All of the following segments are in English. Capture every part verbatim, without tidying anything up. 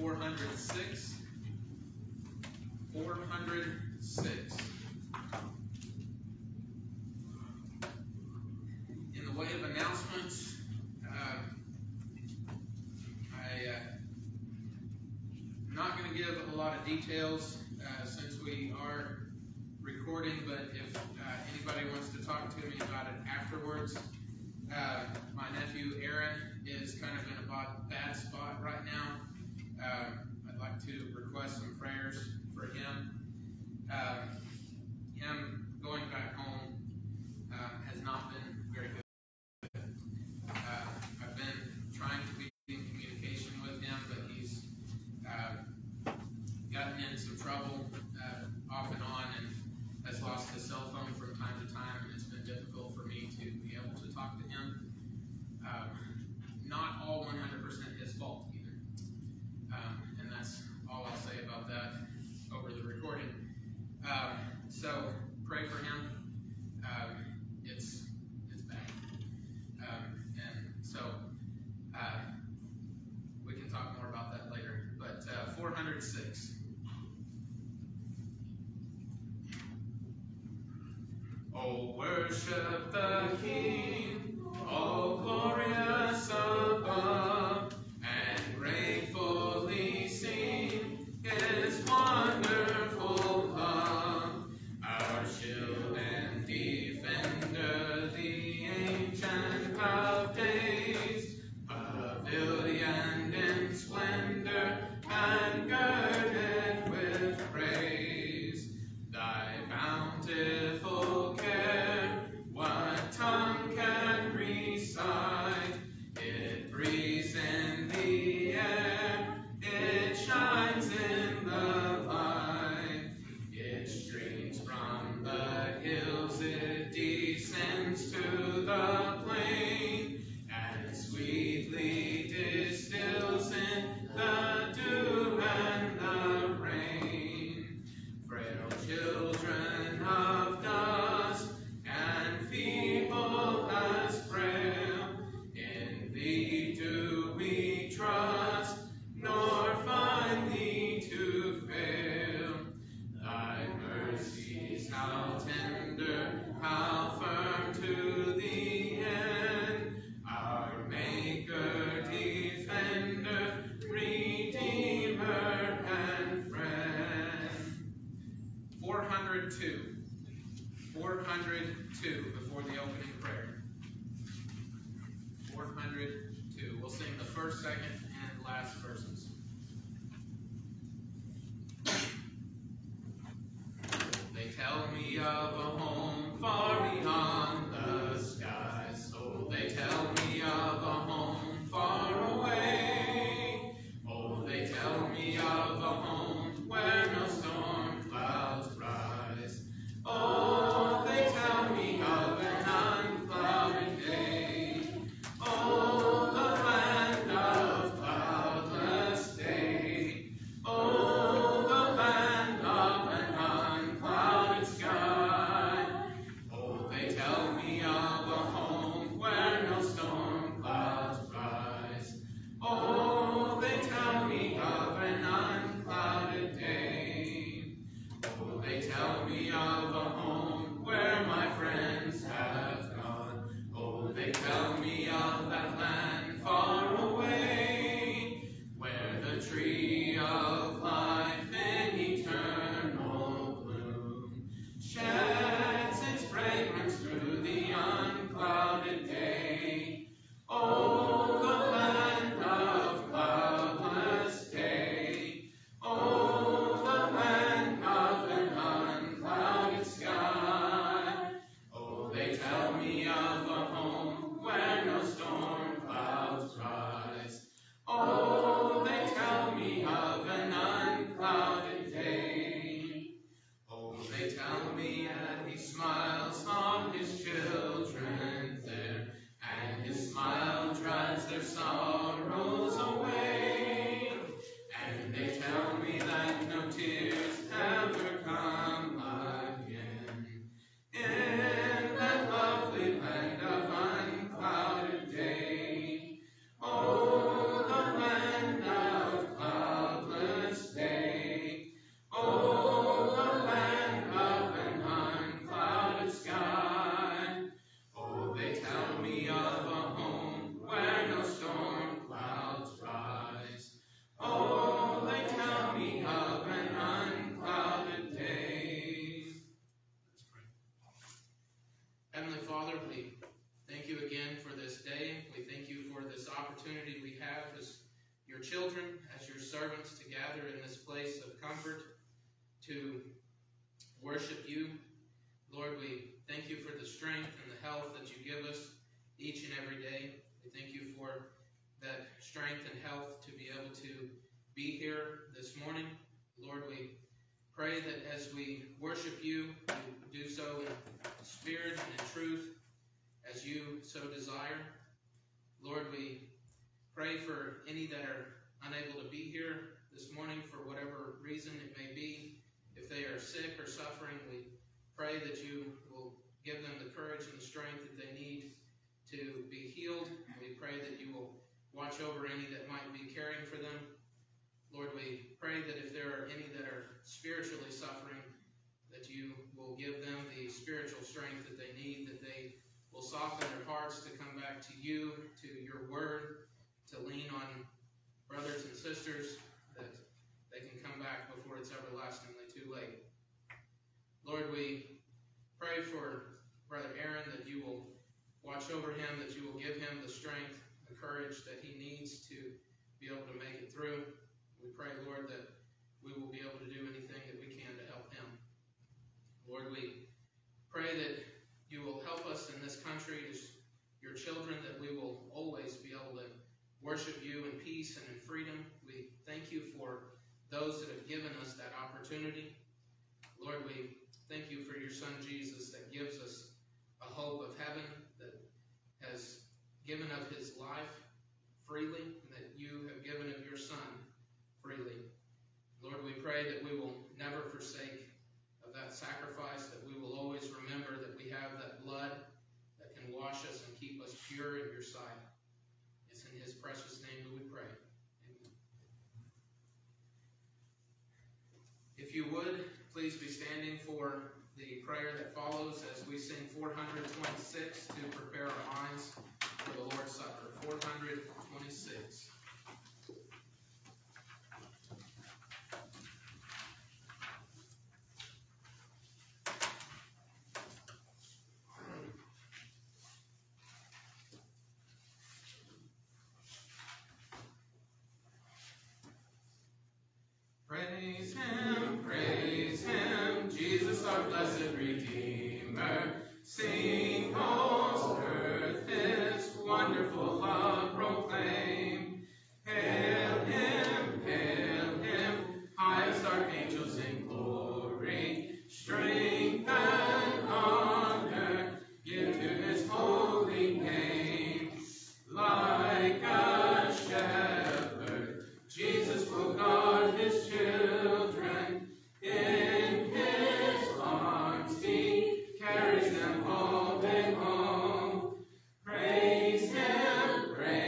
four hundred six. four hundred six. In the way of announcements, uh, I, uh, I'm not going to give a lot of details uh, since we are recording, but if uh, anybody wants to talk to me about it afterwards, uh, my nephew Aaron is kind of in a bad spot right now. Uh, I'd like to request some prayers for him. Uh, him going back home uh, has not been very good. Uh, I've been trying to be in communication with him, but he's uh, gotten in some trouble uh, off and on and has lost his cell phone from time to time, and it's been difficult for me to be able to talk to him. Um, not all one hundred percent his fault either. Um, and that's all I'll say about that over the recording. Um, so pray for him. Um, it's it's bad. Um, and so uh, we can talk more about that later. But uh, four hundred six. Oh, worship the King, oh glorious above, and gratefully sing His wonderful love. Our shield and defender, the Ancient of Days, pavilioned in splendor and girded with praise. Thy bountiful care, what tongue can recite? It breathes in the air, it shines in the light. It streams from the hills, it descends to the plain, and sweetly distills in the dew and the rain. Frail children of dust, and feeble as frail, in Thee do we trust, nor find Thee to fail. Thy mercies, how tender, how firm to the end, our Maker, Defender, Redeemer, and Friend. four hundred two. four hundred two before the opening prayer. four hundred two. We'll sing the first, second, and last verses. They tell me of a home far beyond the skies. Oh, they tell me of a home far away. Oh, they tell me of a home where no storm clouds rise. Oh, they tell me of an unclouded day. Oh, the land of cloudless children, as your servants, to gather in this place of comfort, to worship you. Lord, we thank you for the strength and the health that you give us each and every day. We thank you for that strength and health to be able to be here this morning. Lord, we pray that as we worship you, we do so in spirit and in truth, as you so desire. Lord, we pray for any that are unable to be here this morning for whatever reason it may be. If they are sick or suffering, we pray that you will give them the courage and the strength that they need to be healed. We pray that you will watch over any that might be caring for them. Lord, we pray that if there are any that are spiritually suffering, that you will give them the spiritual strength that they need, that they will soften their hearts to come back to you, to your word, to lean on brothers and sisters, that they can come back before it's everlastingly too late. Lord, we pray for Brother Aaron, that you will watch over him, that you will give him the strength, the courage that he needs to be able to make it through. We pray, Lord, that we will be able to do anything that we can to help him. Lord, we pray that you will help us in this country as your children, that we will always be able to worship you in peace and in freedom. We thank you for those that have given us that opportunity. Lord, we thank you for your Son Jesus, that gives us a hope of heaven, that has given of his life freely, and that you have given of your Son freely. Lord, we pray that we will never forsake of that sacrifice, that we will always remember that we have that blood that can wash us and keep us pure in your sight. It's in his precious name that we pray. Amen. If you would, please be standing for the prayer that follows as we sing four hundred twenty-six to prepare our minds for the Lord's Supper. four hundred twenty-six. Praise him, praise him, Jesus our blessed Redeemer. Sing, all earth his wonderful love proclaim. Hail him, hail him, highest archangels in glory. Strength and honor give to his holy name. Like a shepherd, Jesus will guard his children. In his arms he carries them all day long. Praise him, praise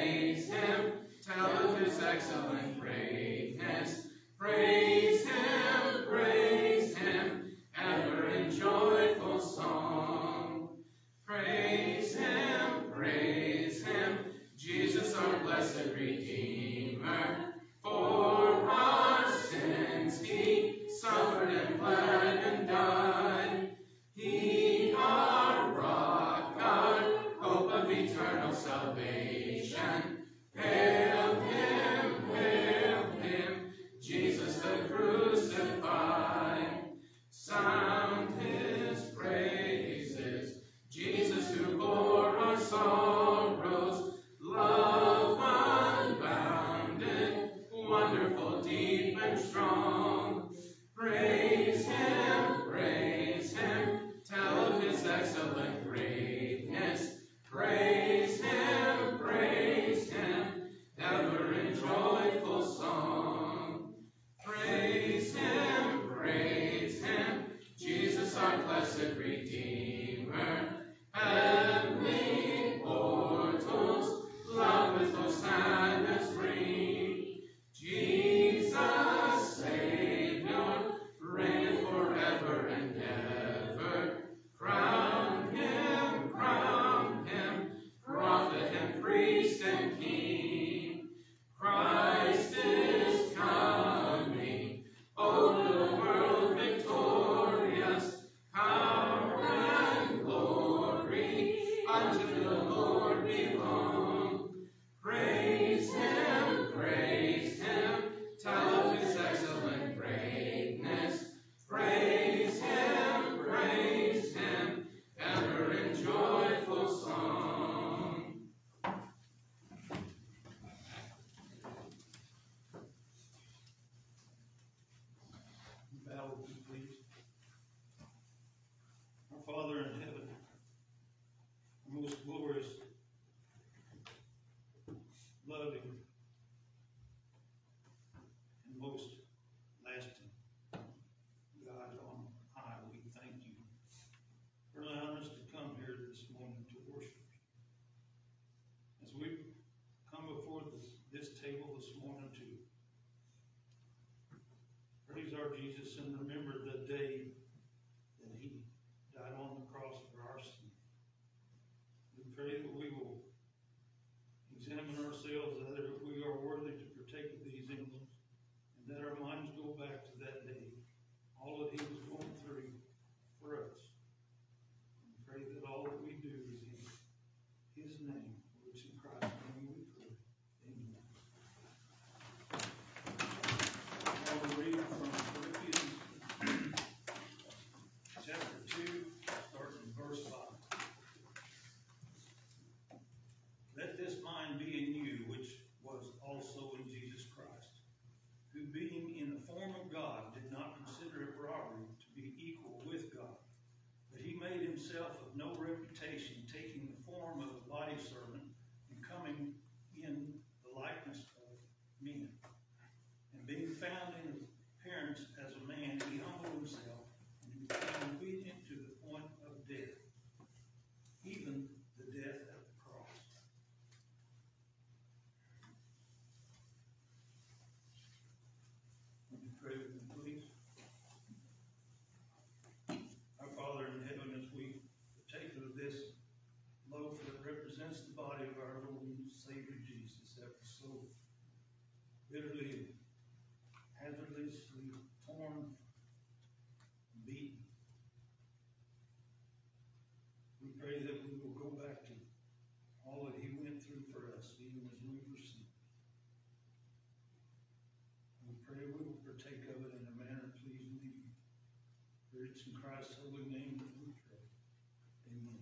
please. Our Father in heaven, our most glorious, loving, and most lasting God on high, we thank you for allowing us to come here this morning to worship you. As we come before this, this table this morning to praise our Jesus and remember the day that he died on the cross for our sin. We pray that we will examine ourselves whether we are worthy to partake of these emblems, and that our minds go back to that day, all that he was going through for us. We pray that all that we do is in his name, for it's in Christ's name we pray. Amen. I will read from Philippians chapter two, starting in verse five. Let this mind be in you, which was also in Jesus Christ, who being in the form of God did not consider it robbery to be equal with God, but he made himself of no reputation, taking the form of a body servant and coming in the likeness of men. And being found in appearance as a man, he humbled himself and became obedient to the point of death, even the death of the cross. Would you pray with me, please? Our Father in heaven, as we partake of this loaf that represents the body of our Lord and Savior Jesus, that was so bitterly, hazardously torn, and beaten. We pray that we will go back to all that he went through for us, even as we were sinners. We pray we will partake of it in a manner pleasing to you. For it's in Christ's holy name that we pray. Amen.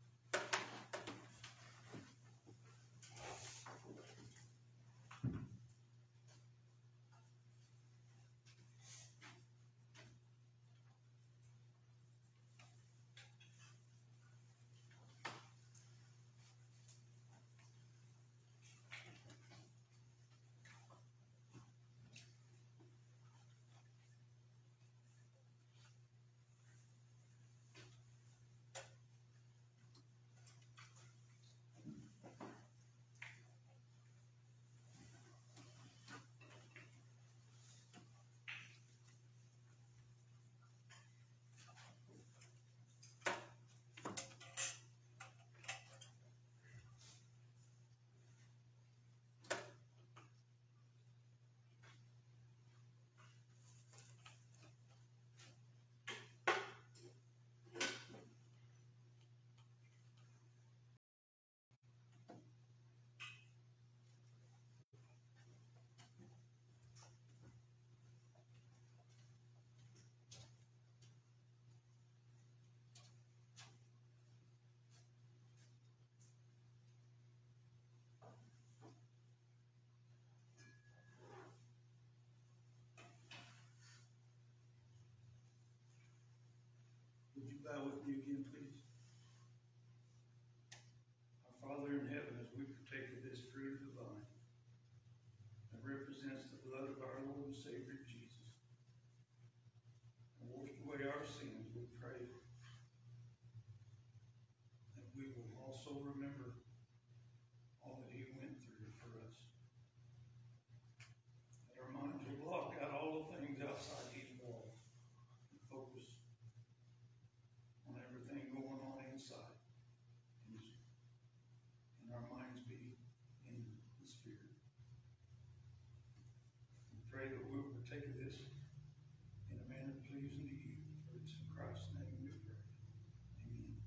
Would you bow with me again, please? Our Father in heaven, as we partake of this fruit of the vine that represents the blood of our Lord and Savior Jesus, and washed away our sins, we pray that we will also remember all that he went through for us. That our minds will block out all the things outside these walls and focus on everything going on inside. And, and our minds be in the Spirit. We pray that we will partake of this in a manner pleasing to you. For it's in Christ's name we pray. Amen.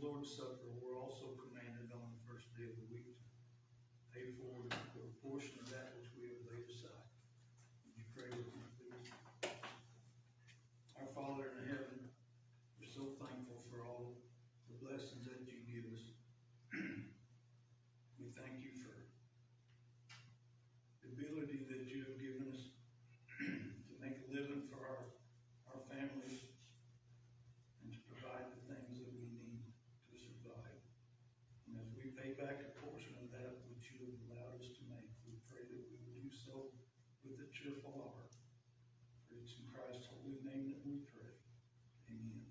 Lord's Supper, we're also commanded on the first day of the week to pay forward for a portion of that which we have laid aside. Would you pray with me, please? Our Father in heaven, we're so thankful for all the blessings that you give us. We thank you for the ability that you have given us to make a living for our, our families and to provide the things that we need to survive. And as we pay back a portion of that which you have allowed us to make, we pray that we will do so with a cheerful heart. For it's in Christ's holy name that we pray. Amen.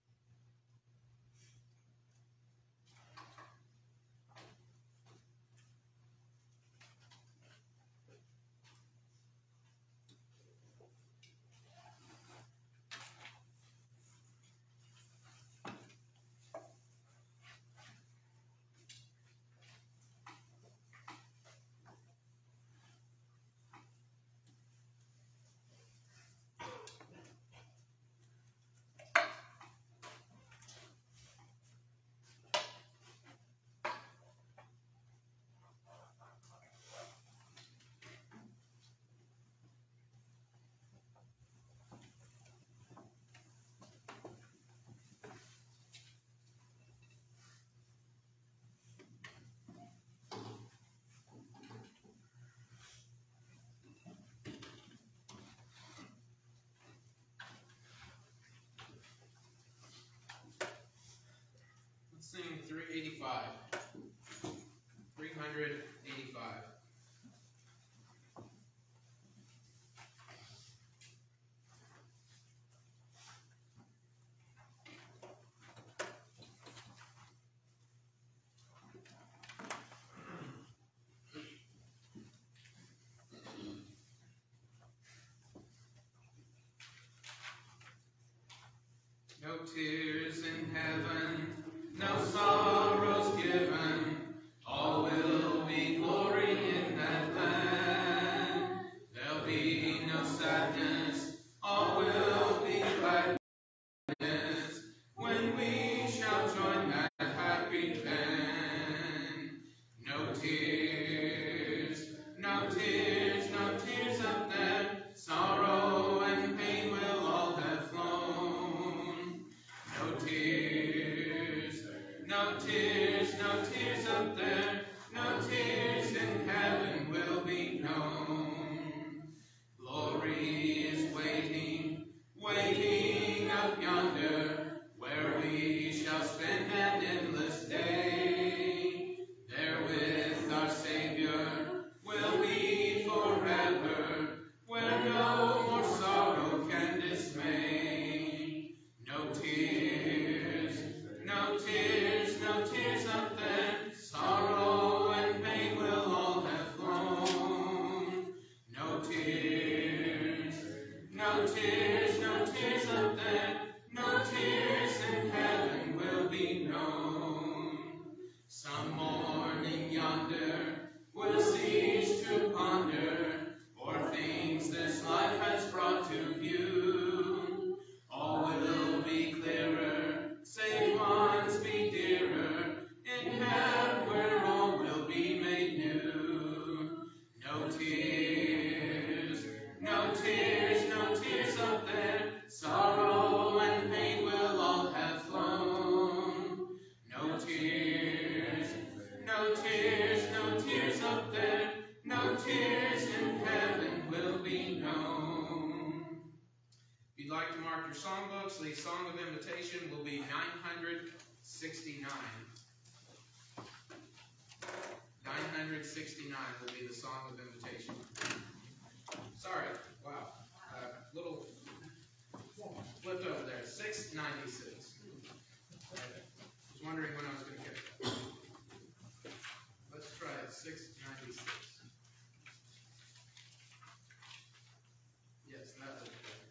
Sing three eighty-five. three eighty-five. No tears in heaven, no sorrows given, all will be glory in that land. There'll be no sadness, all will be gladness, when we shall join that happy band. No tears, no tears, no tears up there, sorrow and pain will all have flown. No tears, no tears, no tears up there, no tears in heaven will be known. Glory is waiting, waiting up yonder, where we shall spend an endless day. There with our Savior we'll be forever, where no more sorrow can dismay. No tears, no tears, no tears up there, sorrow and pain will all have flown. No tears, no tears, no tears up there, no tears in heaven will be known. Some morning yonder will cease to ponder o'er things this life has brought to view. All will be clearer, saved ones be dearer, in heaven where all will be made new. No tears, no tears, no tears up there, sorrow and pain will all have flown. No tears, no tears, no tears up there, no tears in heaven will be known. If you'd like to mark your songbooks, the Song of Invitation will be nine sixty-nine. nine sixty-nine will be the Song of Invitation. Sorry, wow. Uh, little flipped over there. six ninety-six. I was wondering when I was going to catch that. Let's try it. six ninety-six. Yes, that looks better.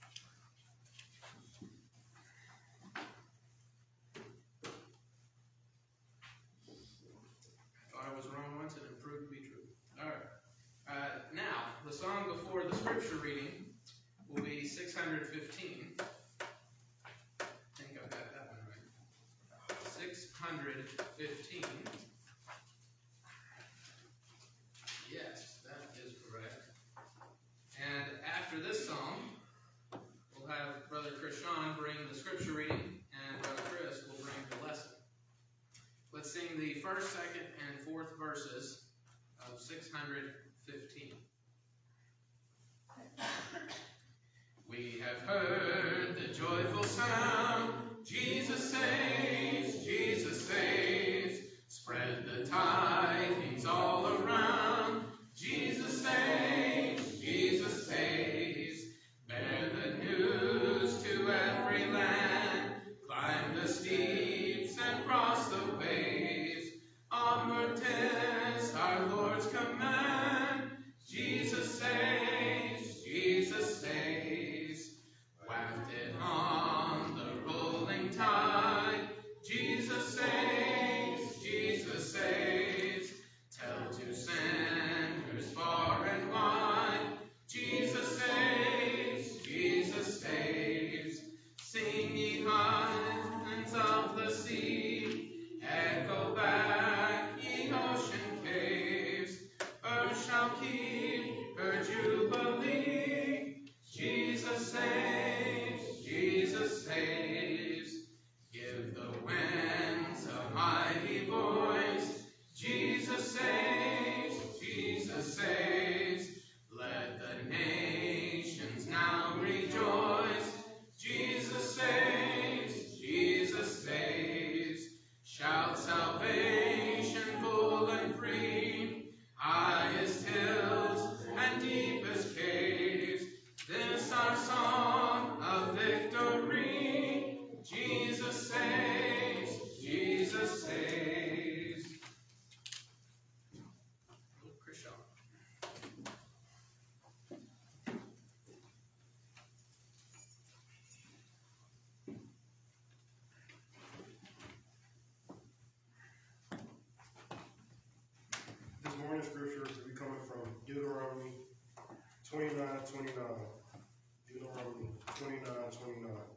Thought I was wrong once and it proved to be true. All right. Uh, now, the song before the scripture reading will be six fifteen. I think I've got that one right. six hundred fifteen. Yes, that is correct. And after this song, we'll have Brother Krishan bring the scripture reading, and Brother Chris will bring the lesson. Let's sing the first, second, and fourth verses of six hundred fifteen. We have heard the joyful sound, Jesus saves, Jesus saves. Spread the tidings all around, Jesus saves, Jesus saves. Bear the news to every land, climb the steeps and cross the waves. Onward 'tis our Lord's command, Jesus saves, Jesus saves. Wafted on the rolling tide, Jesus saves, Jesus saves. Tell to sinners far and wide, Jesus saves, Jesus saves. Sing ye islands of the sea, echo back ye ocean caves. Earth shall keep her jubilee, Jesus saves, Jesus saves. Give the winds a mighty voice, Jesus saves, Jesus saves. Let the nations now rejoice, Jesus saves, Jesus saves. Shout salvation full and free, highest hills and deepest caves. This our song of victory, Jesus saves, Jesus saves. Krishan. This morning's scripture will be coming from Deuteronomy twenty-nine twenty-nine. Deuteronomy twenty-nine twenty-nine.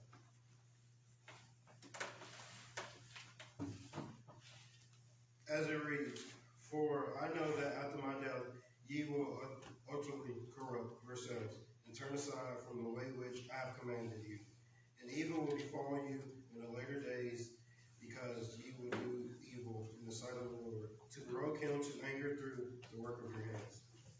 As it reads, for I know that after my death ye will utterly corrupt yourselves, and turn aside from the way which I have commanded you. And evil will befall you in the later days, because ye will do evil in the sight of the Lord, to provoke him to anger through the work of your hands.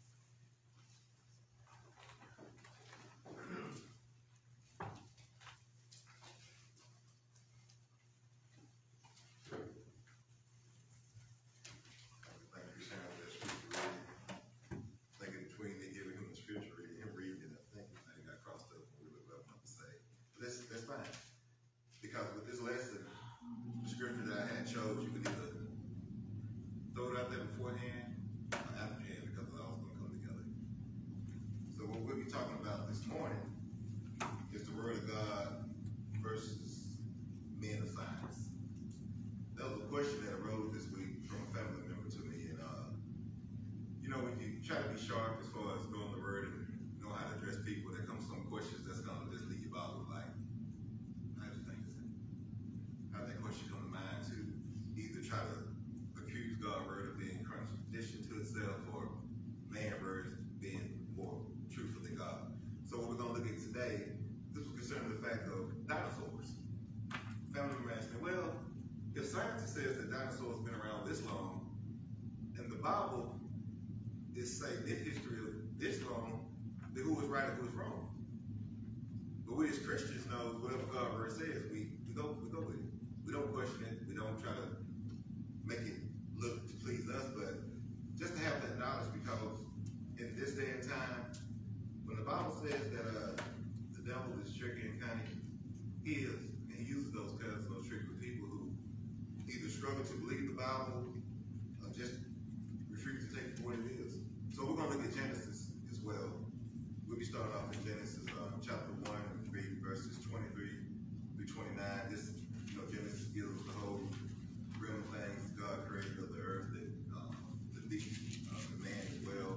Because with this lesson, the scripture that I had chose, you could either throw it out there beforehand or afterhand, because it all going to come together. So what we'll be talking about this morning is the Word of God versus men of science. That was a question that arose this week from a family member to me, and uh, you know, when you try to be sharp as far as knowing the Word and know how to address people, there comes some questions that's going to just leave you boggled, like, I just think this. How that question come to mind to either try to accuse God's word of being contradiction to itself, or man's words being more truthful than God. So what we're going to look at today, this was concerning the fact of dinosaurs. Family member asked me, well, if science says that dinosaurs have been around this long, and the Bible is saying this history of this long, then who is right and who is wrong? But we as Christians know whatever God's word says, we, we go we go with it. We don't question it. We don't try to make it look to please us, but just to have that knowledge, because in this day and time, when the Bible says that uh, the devil is tricky and cunning, he is, and he uses those kinds of those tricks with people who either struggle to believe the Bible or just refuse to take it for what it is. So we're going to look at Genesis as well. We'll be starting off in Genesis uh, chapter one, read verses twenty-three through twenty-nine. This, you know, Genesis gives us the whole realm of things God created of the earth, and um, the beast, uh, the man as well.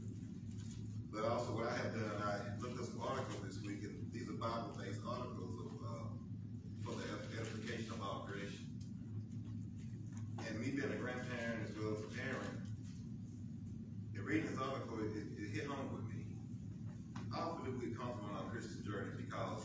But also what I have done, I looked up some articles this week, and these are Bible-based articles of, uh, for the edification of all creation. well as a parent, in reading this article, it, it, it hit home with me. How often do we come from on our Christian journey because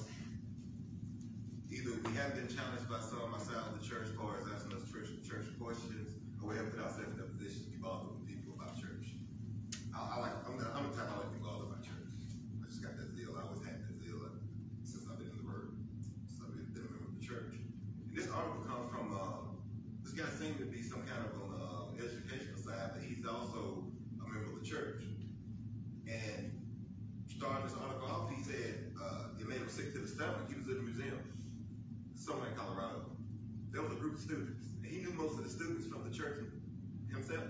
either we have been challenged by some outside of the church as far as asking us church, church questions, or we have put ourselves in a position to be bothered with people about church. I, I like, I'm the, I'm the type I like to be bothered about church. I just got that zeal. I always had that zeal uh, since I've been in the Word. Since I've been, been a member of the church. And this article comes from, uh, this guy seemed to be some kind of on the uh, educational side, but he's also a member of the church. And starting this article off, he said uh, it made him sick to the stomach. He was in a museum somewhere in Colorado. There was a group of students. And he knew most of the students from the church himself.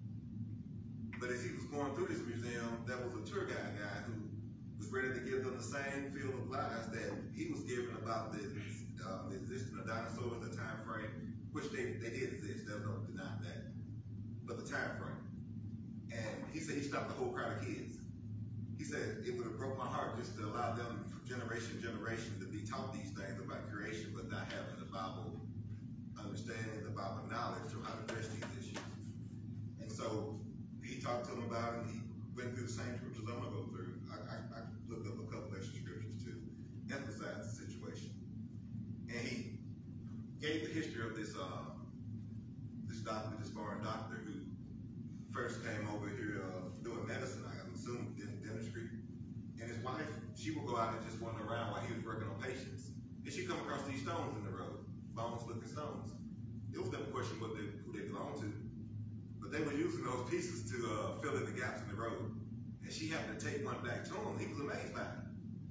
But as he was going through this museum, there was a tour guide guy who was ready to give them the same field of lies that he was given about the, uh, the existence of dinosaurs, the time frame, which they, they did exist. There's no denying that. But the time frame. And he said he stopped the whole crowd of kids. He said it would have broke my heart just to allow them from generation to generation to be taught these things about creation, but not having the Bible understanding, the Bible knowledge of how to address these issues. And so he talked to them about it, and he went through the same scriptures I'm going to go through. I, I, I looked up a couple extra scriptures to emphasize the situation. And he gave the history of this uh, this doctor, this foreign doctor who first came over here uh, doing medicine, I'm assuming in dentistry. And his wife, she would go out and just wander around while he was working on patients. And she'd come across these stones in the road, bones-looking stones. It was never a question what they, who they belonged to. But they were using those pieces to uh, fill in the gaps in the road. And she happened to take one back to him. He was amazed by it.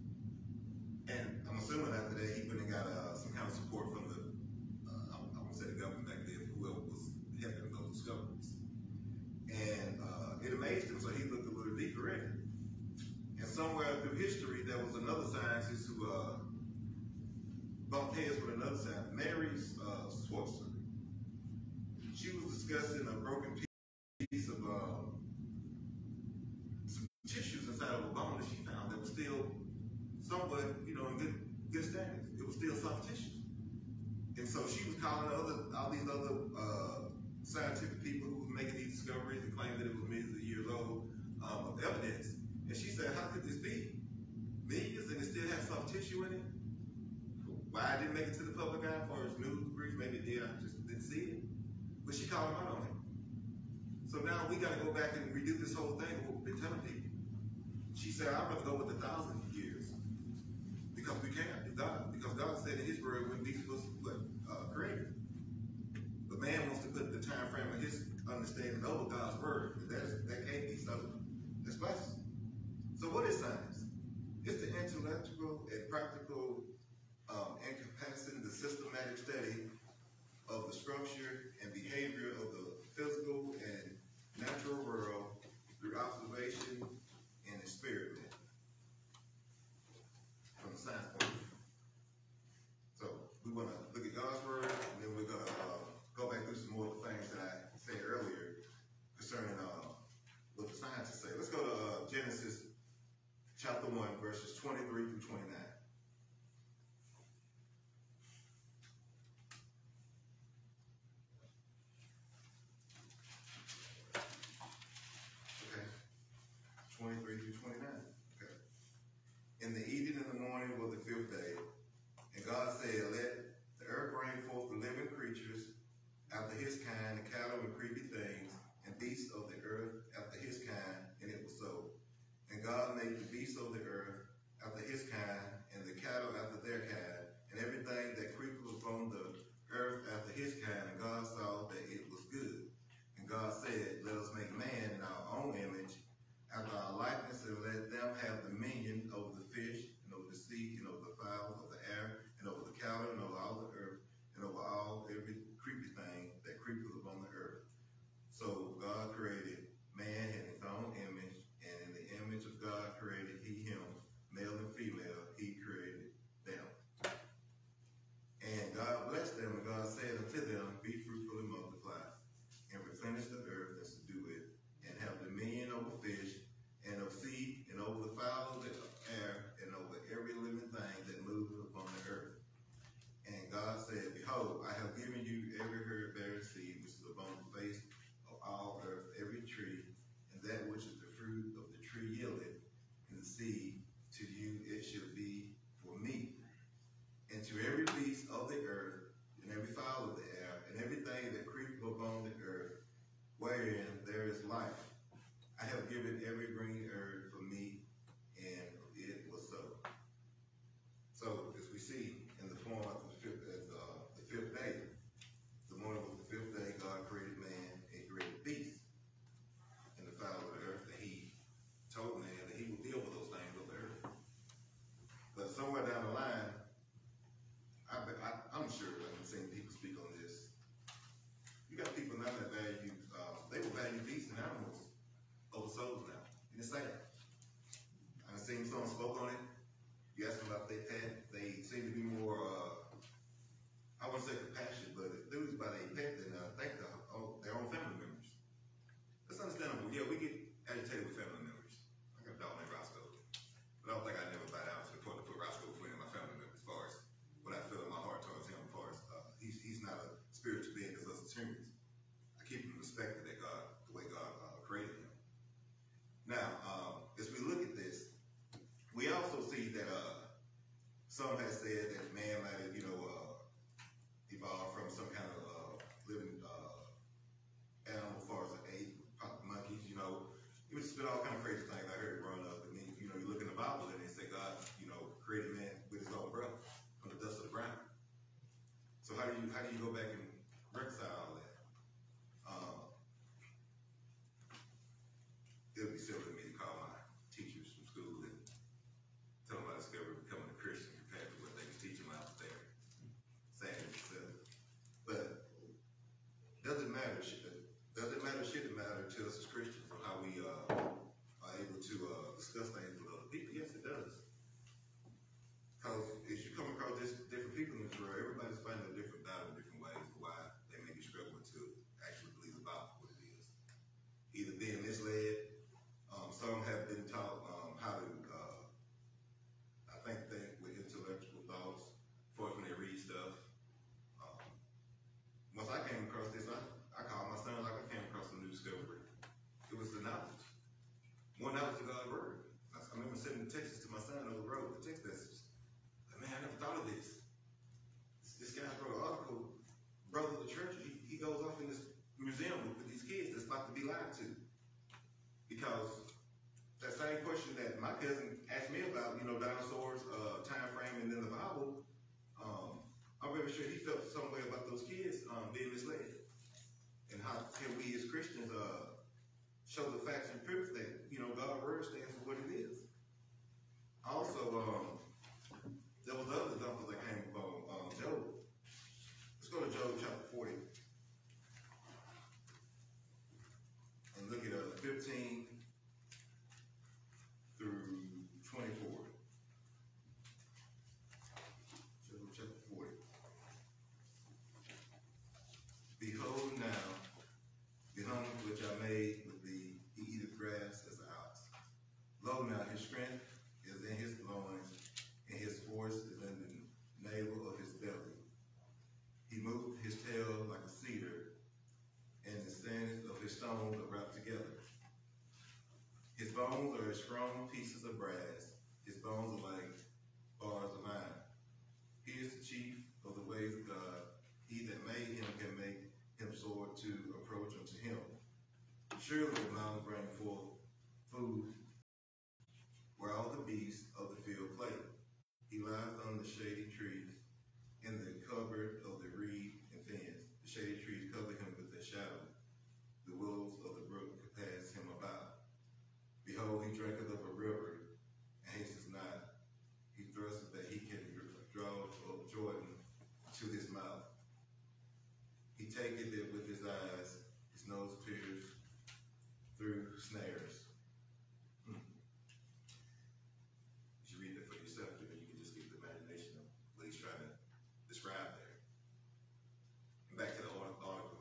And I'm assuming after that, he went and got uh, some kind of support from the, uh, I, I won't say the government back then, whoever was helping those discoveries. And uh, it amazed him, so he looked a little deeper in it. And somewhere through history, there was another scientist who uh, bumped heads with another scientist, Mary uh, Schwartzer. She was discussing a broken piece of uh, some tissues inside of a bone that she found that was still somewhat, you know, in good, good standings. It was still soft tissue. And so she was calling other, all these other uh, scientific people who were making these discoveries and claiming that it was millions of years old um, of evidence. And she said, how could this be? Millions and it still has soft tissue in it? Why it didn't make it to the public eye for its news brief? Maybe it did, I just didn't see it. But she called him out on it. So now we got to go back and redo this whole thing, what we've been telling people. She said, I'd rather go with a thousand years. Because we can't, God, because God said in his word when these was what, uh, created. But man wants to put the time frame of his understanding over God's word. That's, that can't be so. That's blasphemy. So what is science? It's the intellectual and practical um, encompassing the systematic study of the structure and behavior of the physical and natural world through observation and experiment from the science point of view. So we want to look at God's word, and then we're going to uh, go back through some more of the things that I said earlier concerning uh, what the scientists say. Let's go to uh, Genesis chapter one, verses twenty-three through twenty-nine. Okay. twenty-three through twenty-nine. Okay. In the evening and the morning was the fifth day, and God said, let the earth bring forth the living creatures after his kind, the cattle and creepy things, and beasts of the earth after his kind, and it was so. And God made the beasts of the earth after his kind, and the cattle after their kind, and everything that creepeth upon the earth after his kind. And God saw that it was good. And God said, let us make man in our own image, after our likeness, and let them have dominion over the fish, and over the sea, and over the fowls of the air, and over the cattle, and over all the earth, and over all every creepy thing that creepeth upon the earth. because that same question that my cousin asked me about, you know, dinosaurs, uh, time frame, and then the Bible, um, I'm very sure he felt some way about those kids um, being misled. And how can we as Christians uh, show the facts and proof that, you know, God's word stands for what it is. Also, um, there was other examples that came from um, Job. Let's go to Job chapter forty. And look at uh, fifteen through twenty-four. Job chapter forty. Behold now, the hunter which I made with thee, he eateth grass as the ox. Lo now, his strength is in his loins, and his force is in the navel of his belly. He moved his tail like a cedar, and the sands of his stones are wrapped together. His bones are as strong pieces of brass. His bones are like bars of iron. He is the chief of the ways of God. He that made him can make him sword to approach unto him. Surely the mountains bring forth food, where all the beasts of the field play. He lies on the shady trees, in the covert of the reed and fens. The shady trees cover him with their shadow. The willows of the brook compass him about. Behold, he drinketh of a river, and hasteth not. He thrusteth that he can draw of Jordan to his mouth. He taketh it with his eyes, his nose pierced through snares. Hmm. You should read that for yourself, and then you can just get the imagination of what he's trying to describe there. And back to the article.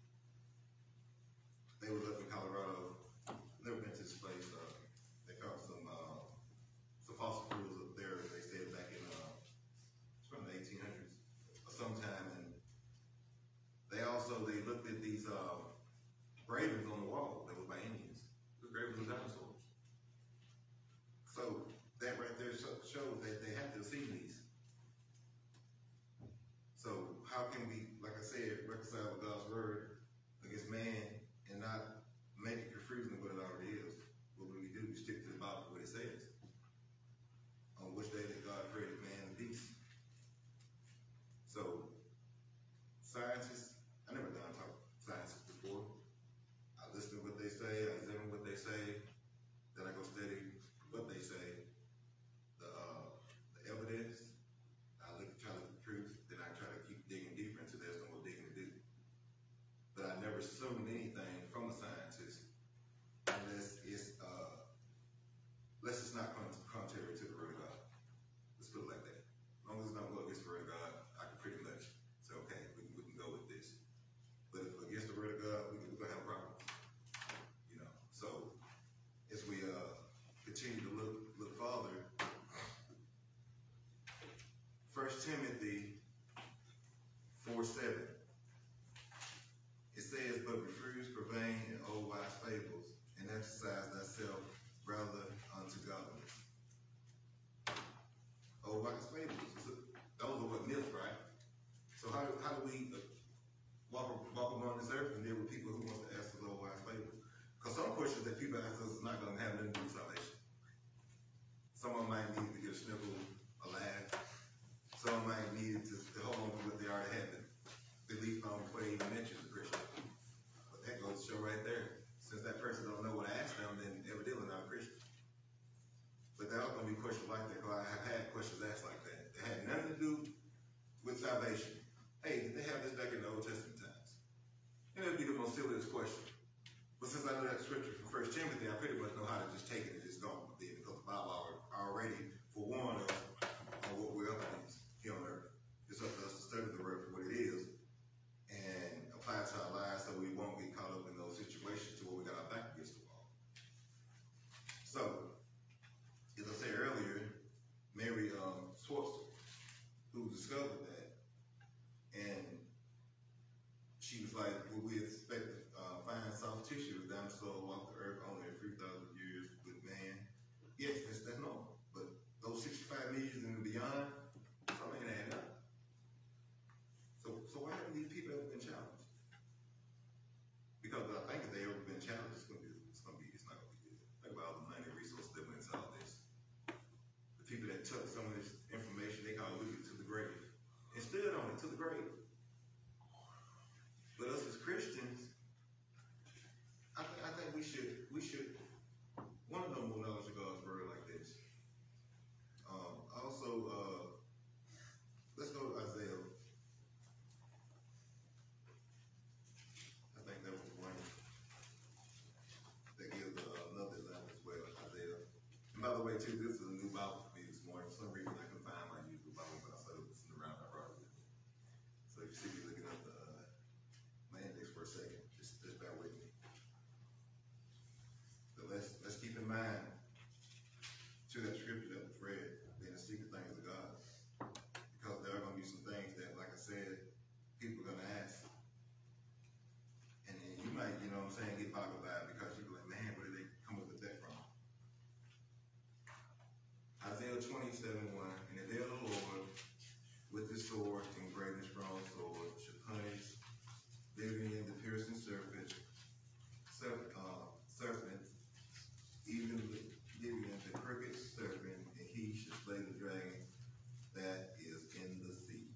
They was up in Colorado. Never been to this place. Uh, they found some uh, some fossil fuels up there. They said back in uh, it's from the eighteen hundreds or sometime, and they also they looked at these uh, engravings on the wall that was by Indians. The engravings of dinosaurs. So that right there shows that they had to see these. So how can we, like I said, reconcile God's word against man and not make it confusing what it already is? What do we do? We stick to the Bible, what it says. On which day that God created man and beast. So scientists, I never done talk scientists before. I listen to what they say, I examine what they say, then I go study what they say, the uh, the evidence. I look try to look at the truth, then I try to keep digging deeper into there's no more digging to do. But I never assume anything from a scientist unless it's uh unless it's not contrary to the word of God. Let's put it like that. As long as it's not go against the word of God, I can pretty much say, okay, we, we can go with this. But if it's against the word of God, we can, we're gonna have problems. You know. So as we uh continue to look look farther, First Timothy four seven. It says, but refuse profane and old wise fables, and exercise thyself rather unto godliness. Old wise fables, those are what myths, right? So how, how do we walk, walk among this earth and deal with people who want to ask us old wise fables? Because some questions that people ask us is not going to have nothing to do with salvation. Someone might need to get a sniffle, a laugh. Some might need to, to hold on to what they already have, at least on before they even mention the Christian. But that goes to show right there. Since that person don't know what to ask them, then evidently not a Christian. But there are going to be questions like that, because I have had questions asked like that. That had nothing to do with salvation. Hey, did they have this back in the Old Testament times? And it would be the most silliest question. But since I know that scripture from First Timothy, I pretty much know how to just take it and just go with it, because the Bible already forewarned us on what we're up against here on earth. It's up to us to study the word for what it is and apply it to our lives so we won't get caught up in those situations to where we got our back against the wall. So, as I said earlier, Mary um, Schwartz, who discovered that, and she was like, well, we expect to uh, find soft tissue, dinosaur walked the earth only a few thousand way too, this is a new Bible for me this morning. For some reason I couldn't find my usual Bible, but I saw it was around, I brought it with me. So if you see me looking up the, uh, my index for a second, just, just bear with me. So let's, let's keep in mind, to that scripture that was read, being the secret things of God. Because there are going to be some things that, like I said, people are going to ask. And then you might, you know what I'm saying, get boggled by it because you're like, man, where did they come up with that from? Isaiah twenty-seven one, and the day of the Lord, with his sword and great and strong sword, should punish Vivian the piercing serpent, serp, uh, serpent, even Vivian the crooked serpent, and he should slay the dragon that is in the sea.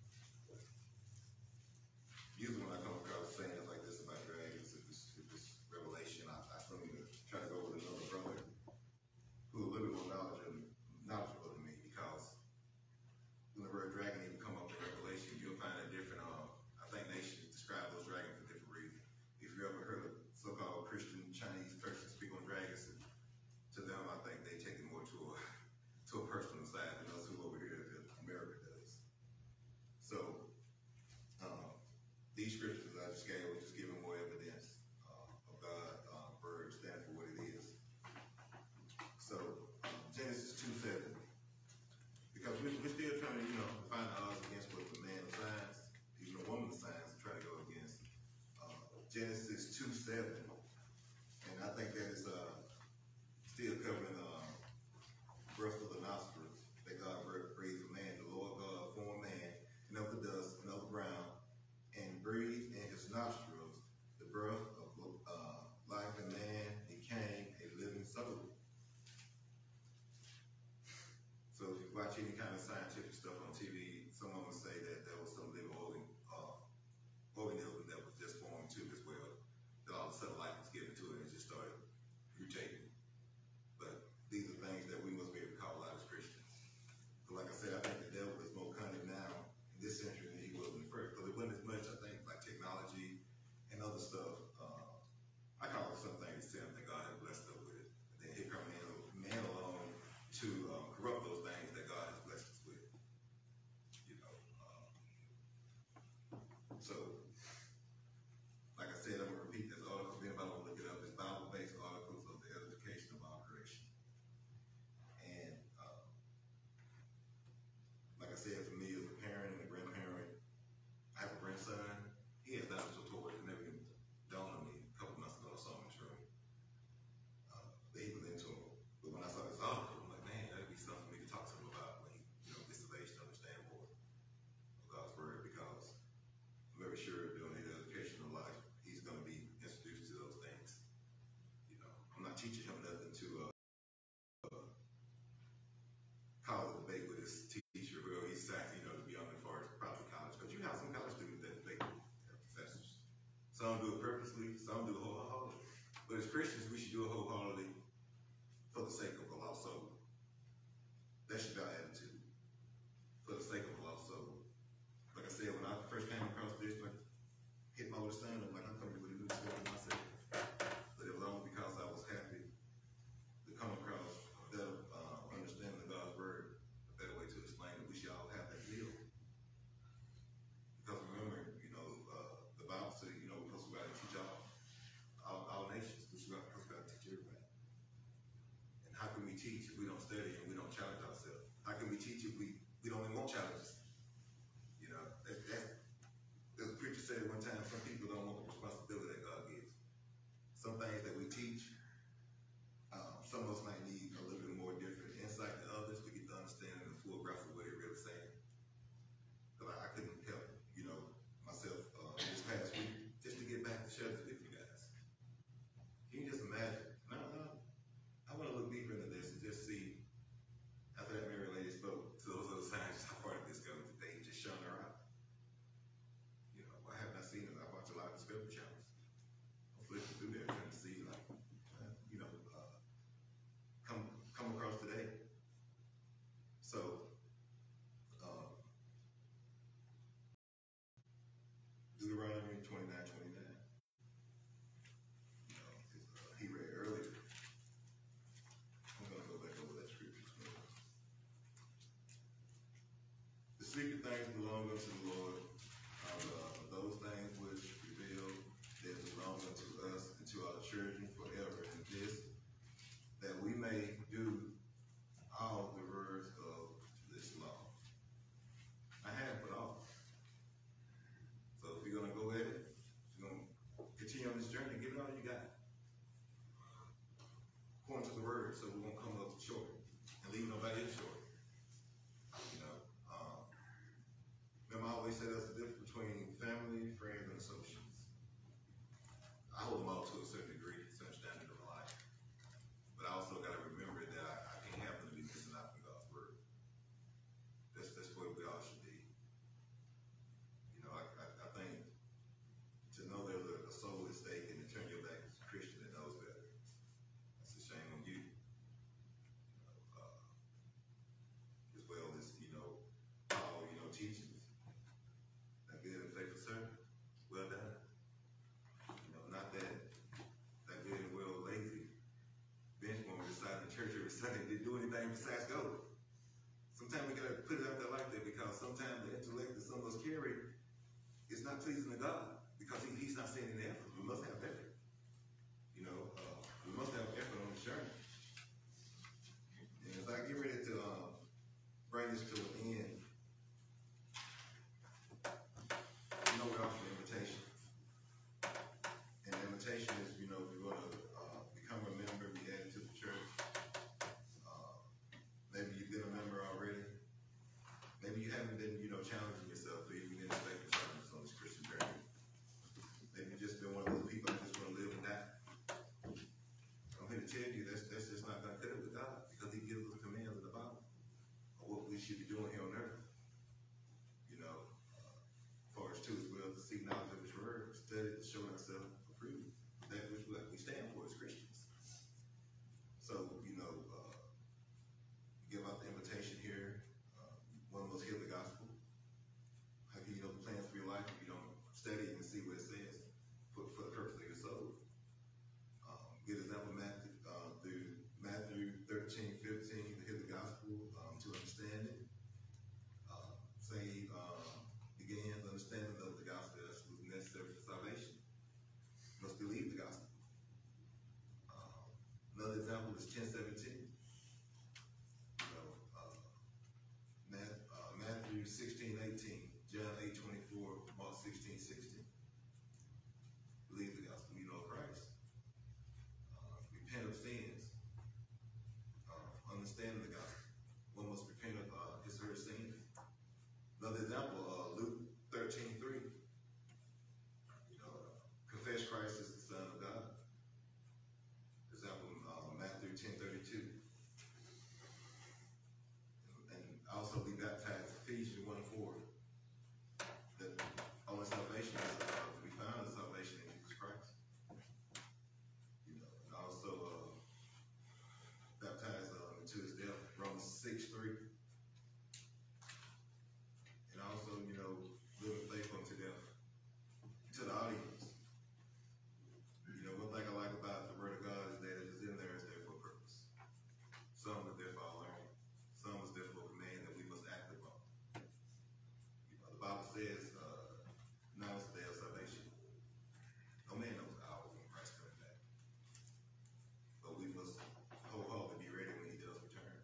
Usually when I come across saying like this about dragons, if this, if this revelation, I, I still need to try to go with another brother who a little bit more knowledgeable, knowledgeable than me, because whenever a dragon even come up in Revelation, you'll find a different, uh, I think nations describe those dragons for different reasons. If you ever heard a so-called Christian Chinese person speak on dragons, to them, I think they take it more to a, to a personal side than us who over here in America does. So, um, these scriptures I just gave were just giving more evidence uh, of God, um, word stand for what it is. So, um, Genesis two seven. Because we're, we're still trying to, you know, find the odds against what the man of science, even a woman of science, to try to go against. Uh, Genesis two seven. And I think that is uh, still covering uh, breath of the nostrils, that God breathed a man. The Lord God formed man, and of the dust, and of the ground, and breathed in his nostrils the breath of uh, life, and man became a living soul. So if you watch any kind of scientific stuff on T V, someone would say that there was some living organ, uh, organism that was just formed too as well. That all of a sudden life was given to it and it just started mutating. But these are things that we must be able to call out as Christians. So like I said, I think the devil is more cunning now in this century than he was in the first. Because it wasn't as much, I think, like technology and other stuff. Uh, I call it some things sin that God has blessed us with. And then here come man, man alone to um, corrupt those things that God has blessed us with. You know. Um, so, like I said, I'm going to repeat this article. If anybody want to look it up, it's Bible-based articles of the edification of our creation. And uh, like I said, for me as a parent and a grandparent, I have a grandson. He has dinosaur toys. It never even dawned on me. A couple months ago, I saw him in True. Uh, that he was into them. But when I saw this article, I'm like, man, that'd be something for me to talk to him about when he, you know, gets of age to understand more of God's word. Because I'm very sure during his educational life, he's going to be introduced to those things. You know, I'm not teaching him nothing to uh, uh, cause a debate with his teacher, whoever he's at, you know, to be on as far as probably college. Because you have some college students that debate their professors. Some do it purposely, some do it wholeheartedly. But as Christians, we should do it wholeheartedly for the sake of a lost soul. That should be our attitude. For the sake of a lost soul. Like I said, when I first came across this, like, hit my oldest son, I'm like, I'm coming with a new story myself. But it was only because I was happy to come across a better uh, understanding of God's word, a better way to explain it. We should all have that deal. Because remember, you know, uh, the Bible says, you know, we're supposed to go out and teach all, all, all nations. We're supposed to go out and teach everybody. And how can we teach if we don't study and we don't challenge ourselves? How can we teach if we, we don't even want challenges? You know, that, that, as a preacher said one time, some people don't want the responsibility that God gives. Some things that we teach, um, some of us might need a little bit more different insight than others to get the understanding and the full grasp of what it's really saying. Because I, I couldn't help, you know, myself uh, this past week just to get back to share this with you guys. Can you just imagine? No, no. I want to look deeper into this and just see, after that Mary lady spoke to those other signs, how far did this go? things belong unto the Lord, uh, those things which reveal that belong unto us and to our children forever, and this, that we may do all the words of this law. I have put off. So if you're gonna go at it, if you're gonna continue on this journey, give it all you got. According to the word, so we won't come up short and leave nobody else short. You know, um, remember I always say there's a difference between family, friends, and associates. I hold them all to a certain degree, a certain standard of life. But I also got to remember that I, I can't have them to be missing out from God's word. That's that's where we all should be. You know, I, I, I think to know there's a, a soul at stake and to turn your back as a Christian that knows better, that's a shame on you. You know, uh, as well as, you know, Paul, you know, teaches, that good and faithful servant, well done. You know, not that that good and well lazy bench when we decide in church every Sunday to do anything besides go. Sometimes we gotta put it out there like that because sometimes the intellect that some of us carry is not pleasing to God because he, he's not seeing any effort. We must have effort. You know, uh, we must have effort on the journey. And as I get ready to uh, bring this to an end, you know, we offer an invitation. And the invitation is, you know, if you want to uh, become a member, be added to the church. Uh, maybe you've been a member already. Maybe you haven't been, you know, challenging yourself, or even in the faith challenges on this Christian journey. Maybe you've just been one of those people that just want to live and die. I'm here to tell you that's that's just not going to cut it with God because He gives us commands in the Bible of what we should be doing here on earth. You know, uh, as far as too as well to seek knowledge of His word, study to show ourselves approved. That which we we stand for as Christians. So, you know, uh, give out the invitation here. Uh, one must hear the gospel. How can you know the plans for your life if you don't study and see what it says for, for the purpose of your soul? Um, get example Matthew, uh, through Matthew thirteen, fifteen, to hear the gospel, um, to understand it. Uh, say, uh, begins understanding of the gospel that's necessary for salvation. You must believe the gospel. Uh, another example is ten seventeen. You know, uh, Matt, uh, Matthew sixteen, eighteen, John eight, twenty-four, Mark sixteen, sixteen. Believe the gospel, you know Christ. Uh, repent of sins. Uh, understand the gospel. One must repent of uh, his or her sins. Another example, uh, Luke thirteen, three. You know, uh, confess Christ as the Son of God. Example, uh, Matthew ten, thirty-two. And, and also be baptized, Ephesians one, four. That only salvation is uh, to be found in salvation in Jesus Christ. You know, and also uh, baptized uh, into his death, Romans six, three. And also, you know, living faithful unto death. To the audience, you know, one thing I like about the Word of God is that it is in there, it's there for a purpose. Some is there for our learning. Some is there for a command that we must act upon. You know, the Bible says, uh, now is the day of salvation. No man knows the hour when Christ comes back. But we must wholeheartedly be ready when he does return.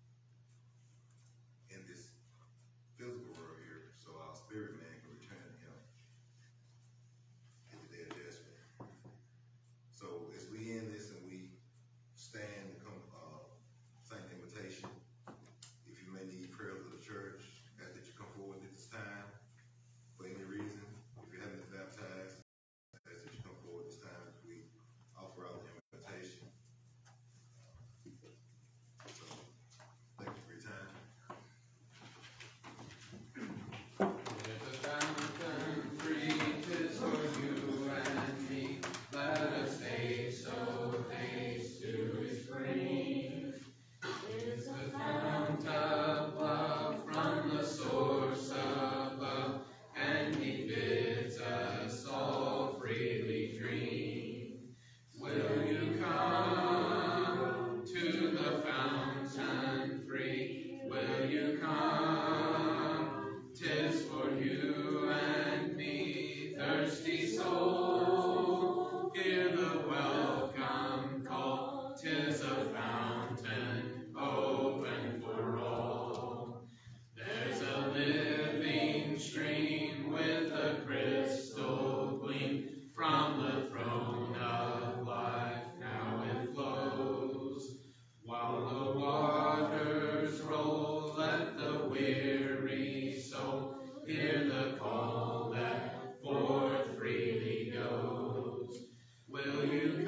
In this physical world here, so our spirit man can return to him in the day of judgment. So as we end this and we stand and come uh, sing the invitation, if you may need prayers of the church, ask that you come forward at this time.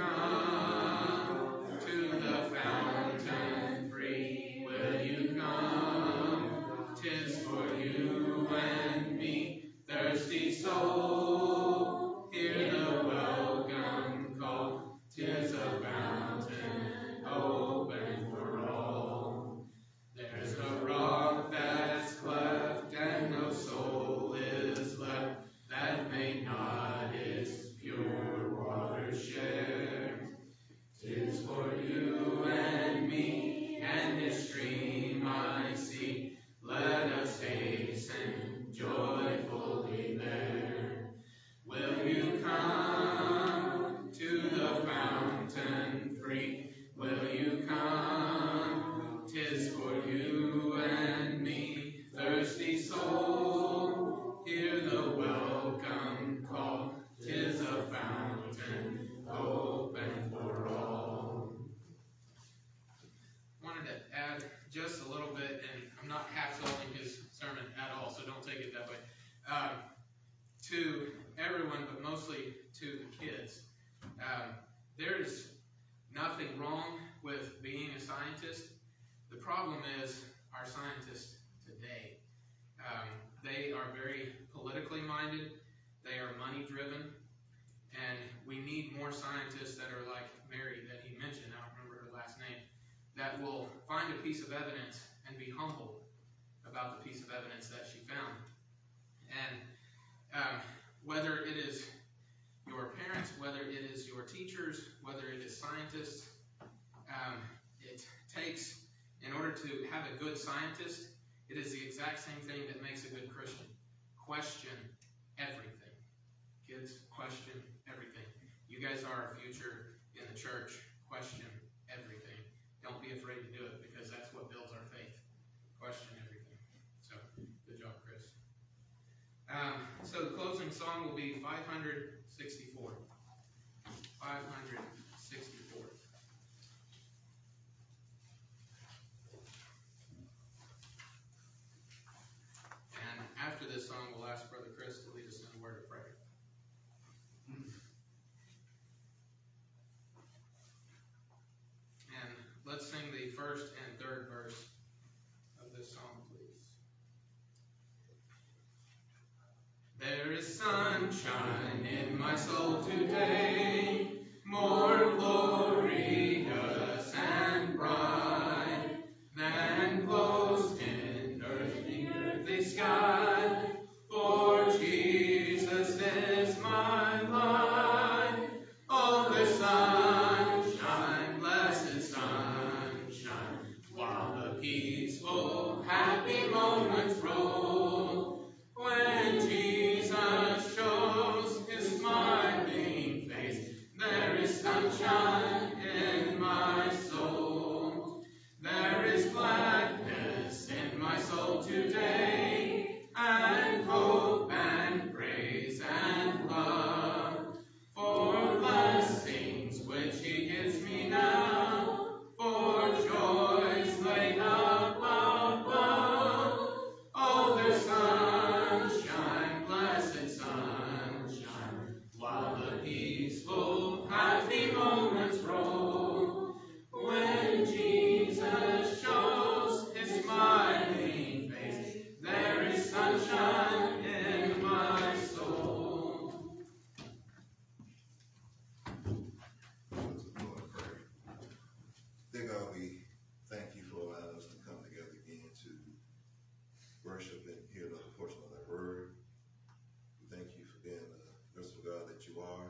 come to the fountain free? Will you come? 'Tis for you and me, thirsty soul. Hear the welcome call. 'Tis a fountain open for all. There's a rock that's cleft and no soul is left that may not its pure water share. 'Tis for you and me, and this stream I see. Let us hasten joyfully there. Will you come to the fountain free? Will you come? 'Tis for you and me, thirsty soul. Hear the welcome call. 'Tis a fountain open for all. Wanted to add just a little bit, and I'm not half-selling his sermon at all, so don't take it that way. Um, to everyone, but mostly to the kids. Um, there is nothing wrong with being a scientist. The problem is our scientists today. Um, they are very politically minded. They are money driven. And we need more scientists that are like Mary that he mentioned. I don't remember her last name. That will find a piece of evidence and be humble about the piece of evidence that she found. And um, whether it is your parents, whether it is your teachers, whether it is scientists, um, it takes, in order to have a good scientist, it is the exact same thing that makes a good Christian. Question everything. Kids, question everything. You guys are our future in the church. Question everything. Don't be afraid to do it, because that's what builds our faith. Question everything. So, good job, Chris. Um, so the closing song will be five hundred sixty-four. five hundred sixty-four. And after this song, we'll ask Brother Chris to lead us in a word of prayer. And let's sing the first and third verse of this song, please. There is sunshine in my soul today, more glorious and bright than closed in earthly, earthly sky. For Jesus is my life. Oh, the sunshine, blessed sunshine, while the peaceful, happy moments roll. When Jesus shows his smiling face, there is sunshine in my soul. There is gladness in my soul today, and hope and praise and love, for blessings which he gives me now, for joys laid up above. Oh, the sunshine, blessed sunshine, while the peaceful, happy moments roll. When Jesus shows his smiling face, there is sunshine in my soul. Dear God, we thank you for allowing us to come together again to worship and hear the portion of thy word. We thank you for being the merciful God that you are.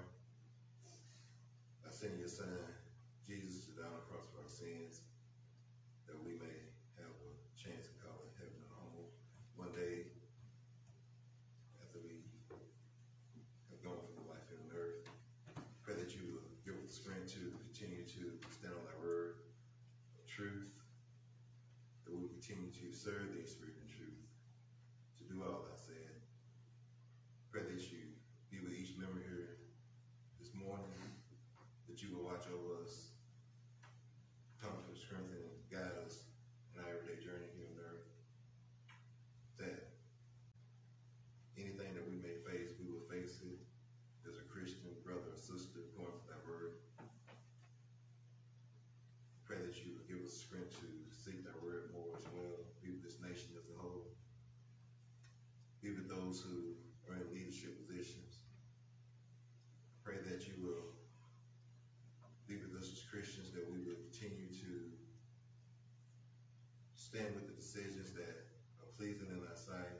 I send your son, Jesus, to die on the cross for our sins, that we may have a chance to call it heaven and home one day after we have gone from the life here on earth. Pray that you will give us the strength to continue to stand on thy word of truth, that we will continue to serve thee in spirit and truth, to do all thou said. Pray that you be with each member here this morning, that you will watch over us, comfort, strengthen, and guide us in our everyday journey here on earth. That anything that we may face, we will face it as a Christian brother or sister going for that word. give us strength to seek thy word more as well. Be with this nation as a whole. Be with those who are in leadership positions. Pray that you will be with us as Christians, that we will continue to stand with the decisions that are pleasing in our sight,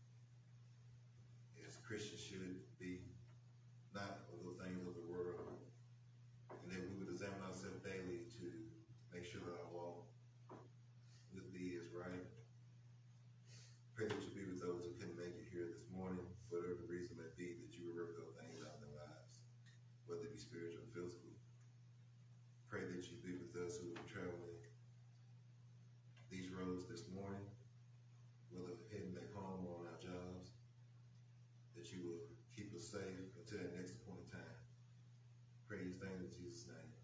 as Christians should be, not of the things of the world, and that we would examine ourselves daily to make sure that our walk with thee is right. Pray that you be with those who couldn't make it here this morning, for whatever reason may be, that you will work those things out in their lives, whether it be spiritual or physical. Pray that you be with us who are traveling these roads this morning, whether heading back home or on our jobs, that you will keep us safe until that next appointed time. Pray these things in Jesus' name.